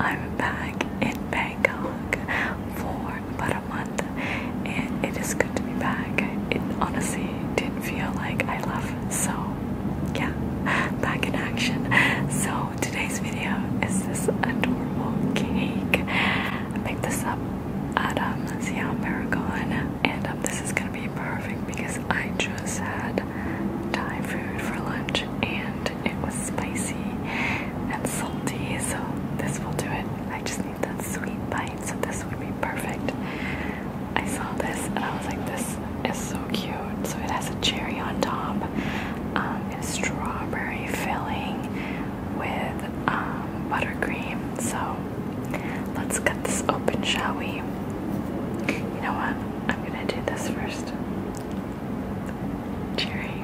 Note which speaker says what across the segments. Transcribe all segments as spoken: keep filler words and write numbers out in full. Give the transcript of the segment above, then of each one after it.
Speaker 1: I'm back in Bangkok for about a month, and it is good to be back. It honestly didn't feel like I left, so yeah, back in action. So today's video is this adorable cake. I picked this up at um, Siam Paragon, and um, this is gonna be perfect because I just had Thai food for lunch, and it was spicy and salty, so this will do it. I just need that sweet bite, so this would be perfect. I saw this and I was like, this is so cute. So it has a cherry on top, um, and strawberry filling with um, buttercream. So let's cut this open, shall we? You know what? I'm gonna do this first. Cherry.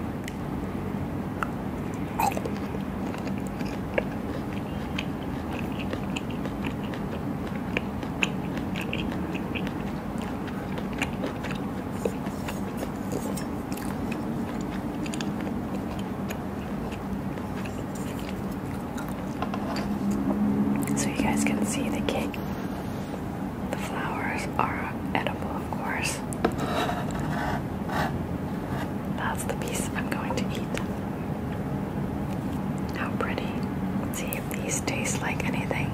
Speaker 1: So you guys can see the cake. The flowers are edible, of course. That's the piece I'm going to eat. How pretty. Let's see if these taste like anything.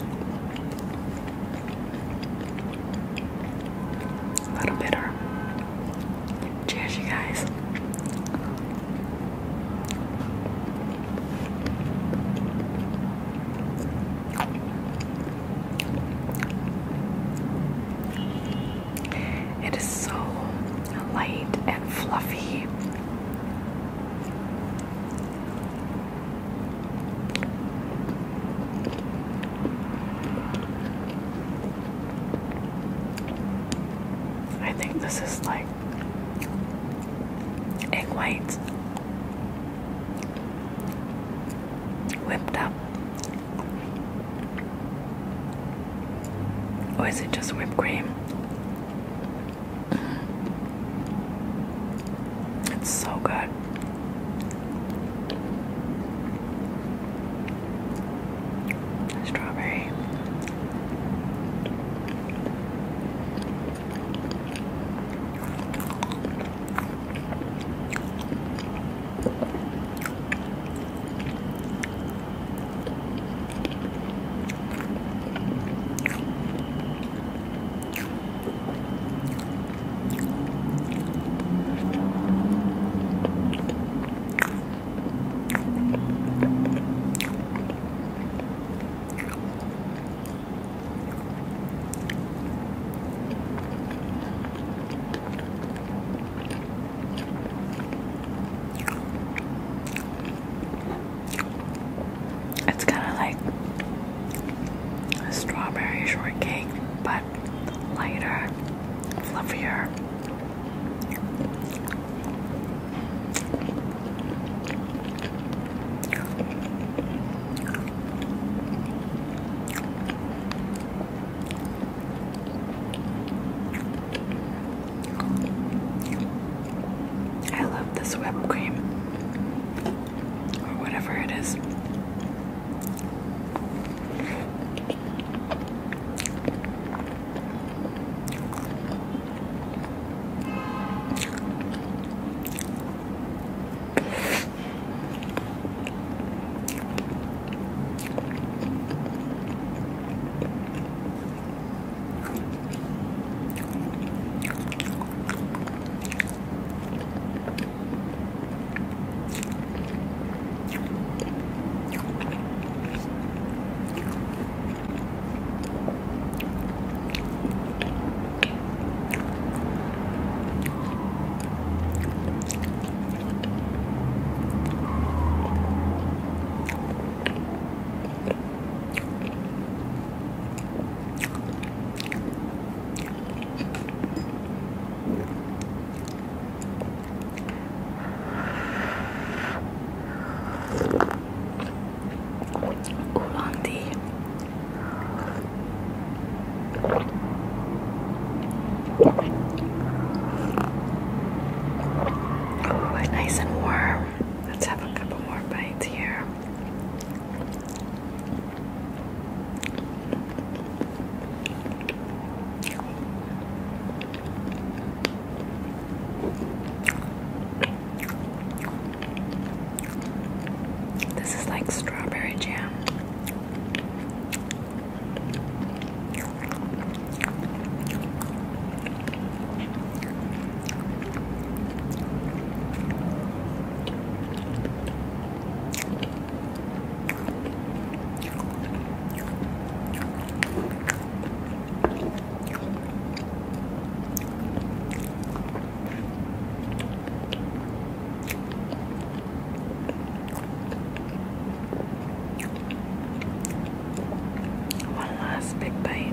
Speaker 1: A little bitter. Cheers, you guys. It is so light and fluffy. I think this is like egg whites whipped up. Or is it just whipped cream? It's so good. Strawberry. It's kind of like a strawberry shortcake, but lighter, fluffier. I love this whipped cream, or whatever it is. strawberry jam. One last big bite.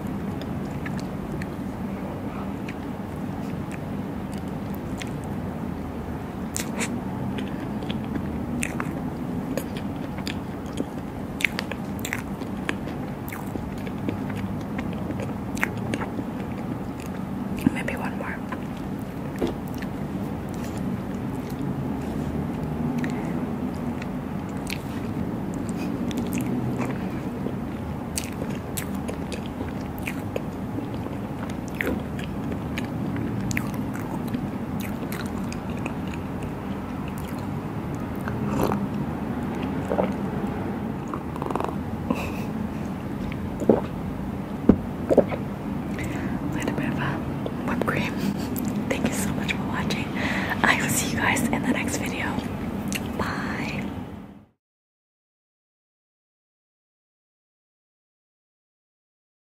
Speaker 1: Maybe one more. Little bit of uh, whipped cream.